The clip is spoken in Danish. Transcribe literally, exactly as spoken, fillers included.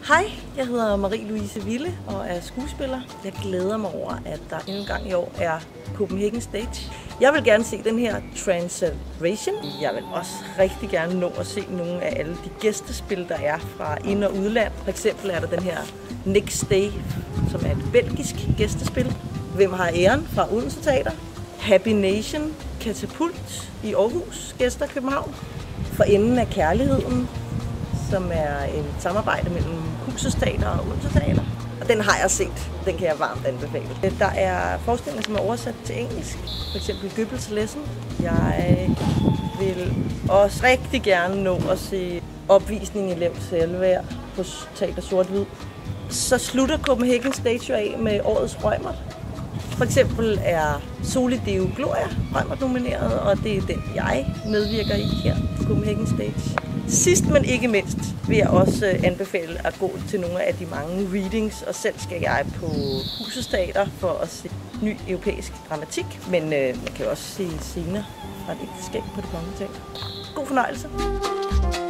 Hej, jeg hedder Marie-Louise Wille og er skuespiller. Jeg glæder mig over, at der endnu en gang i år er Copenhagen Stage. Jeg vil gerne se den her Transalvation. Jeg vil også rigtig gerne nå at se nogle af alle de gæstespil, der er fra ind- og udland. For eksempel er der den her Next Day, som er et belgisk gæstespil. Hvem har æren fra Odense Teater? Happy Nation, Katapult i Aarhus, gæster København. For enden af kærligheden, som er et samarbejde mellem Husets Teater og Odense Teater. Og den har jeg set. Den kan jeg varmt anbefale. Der er forestillinger, som er oversat til engelsk. For eksempel Goebbels Lesson. Jeg vil også rigtig gerne nå at se opvisning i Lavt Selvværd på Teater Sort-Hvid. Så slutter Copenhagen Stage af med årets Reumert. For eksempel er Soli Deo Gloria Reumert nomineret, og det er den, jeg medvirker i her på Copenhagen Stage. Sidst, men ikke mindst, vil jeg også anbefale at gå til nogle af de mange readings, og selv skal jeg på Husets Teater for at se ny europæisk dramatik, men øh, man kan også se scener fra et ægteskab på Det Kongelige Teater. God fornøjelse!